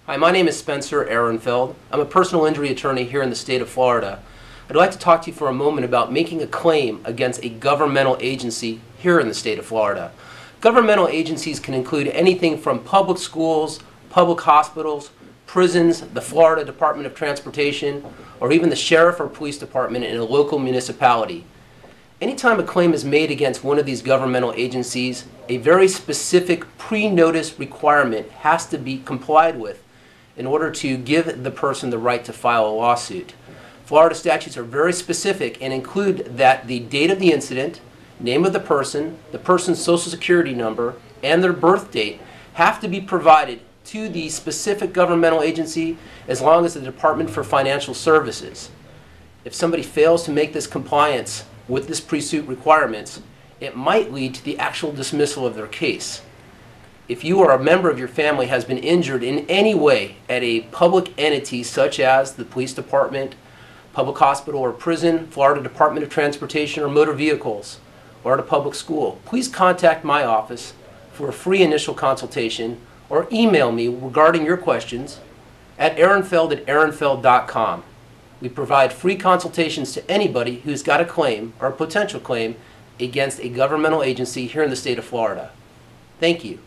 Hi, my name is Spencer Ehrenfeld. I'm a personal injury attorney here in the state of Florida. I'd like to talk to you for a moment about making a claim against a governmental agency here in the state of Florida. Governmental agencies can include anything from public schools, public hospitals, prisons, the Florida Department of Transportation, or even the sheriff or police department in a local municipality. Anytime a claim is made against one of these governmental agencies, a very specific pre-notice requirement has to be complied with in order to give the person the right to file a lawsuit. Florida statutes are very specific and include that the date of the incident, name of the person's social security number, and their birth date have to be provided to the specific governmental agency as long as the Department for Financial Services. If somebody fails to make this compliance with this pre-suit requirements, it might lead to the actual dismissal of their case. If you or a member of your family has been injured in any way at a public entity such as the police department, public hospital or prison, Florida Department of Transportation or motor vehicles, or at a public school, please contact my office for a free initial consultation or email me regarding your questions at ehrenfeld@ehrenfeld.com. We provide free consultations to anybody who's got a claim or a potential claim against a governmental agency here in the state of Florida. Thank you.